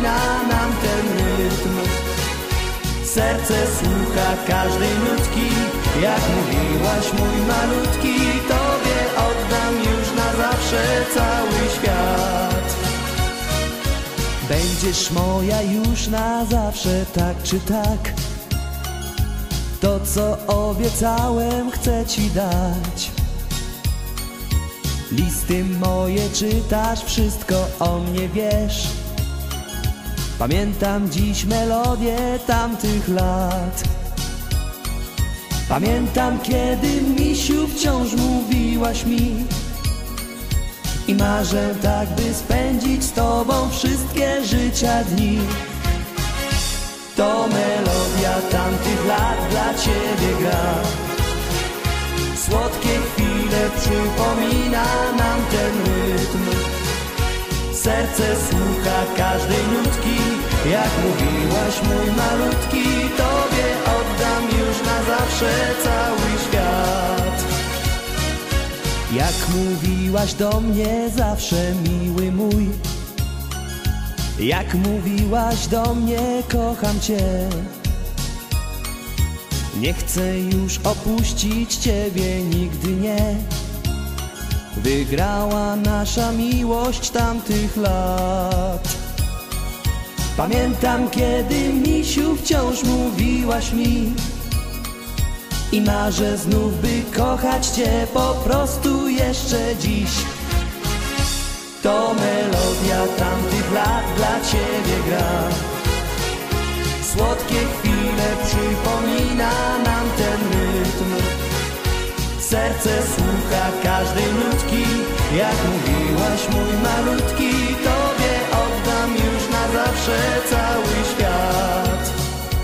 przypomina nam ten rytm. Serce słucha każdej nutki, jak mówiłaś mój malutki, tobie oddam już na zawsze cały świat. Będziesz moja już na zawsze, tak czy tak. To co obiecałem chcę ci dać. Listy moje czytasz, wszystko o mnie wiesz. Pamiętam dziś melodię tamtych lat. Pamiętam kiedy misiu wciąż mówiłaś mi. I marzę tak by spędzić z tobą wszystkie życia dni. To melodia tamtych lat dla ciebie gra. Słodkie chwile przypomina nam ten rytm. Serce słucha każdej nutki, jak mówiłaś mój malutki, tobie oddam już na zawsze cały świat. Jak mówiłaś do mnie zawsze, miły mój, jak mówiłaś do mnie, kocham cię. Nie chcę już opuścić ciebie, nigdy nie. Wygrała nasza miłość tamtych lat. Pamiętam kiedy misiu wciąż mówiłaś mi. I marzę znów by kochać cię po prostu jeszcze dziś. To melodia tamtych lat dla ciebie gra. Słodkie chwile przypomina nam ten rytm. Serce słucha każdej nutki, jak mówiłaś mój malutki, tobie oddam już na zawsze cały świat.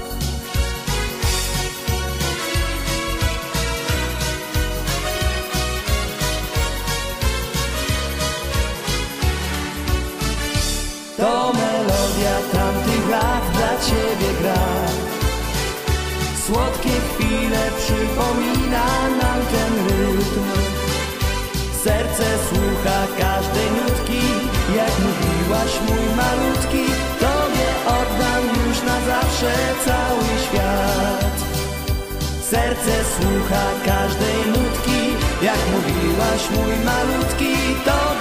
To melodia tamtych lat dla ciebie gra. Słodkie chwile przypomina nam ten rytm. Serce słucha każdej nutki, jak mówiłaś mój malutki, tobie oddam już na zawsze cały świat. Serce słucha każdej nutki, jak mówiłaś mój malutki, tobie